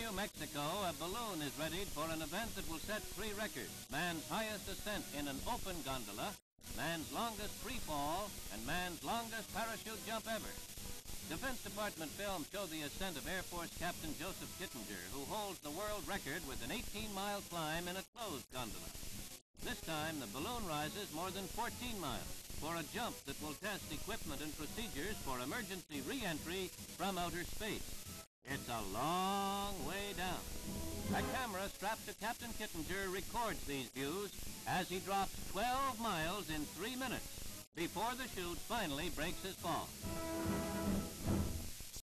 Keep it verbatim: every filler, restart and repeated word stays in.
New Mexico, a balloon is readied for an event that will set three records: man's highest ascent in an open gondola, man's longest free fall, and man's longest parachute jump ever. Defense Department films show the ascent of Air Force Captain Joseph Kittinger, who holds the world record with an eighteen mile climb in a closed gondola. This time, the balloon rises more than fourteen miles for a jump that will test equipment and procedures for emergency re-entry from outer space. It's a long way down. A camera strapped to Captain Kittinger records these views as he drops twelve miles in three minutes before the chute finally breaks his fall.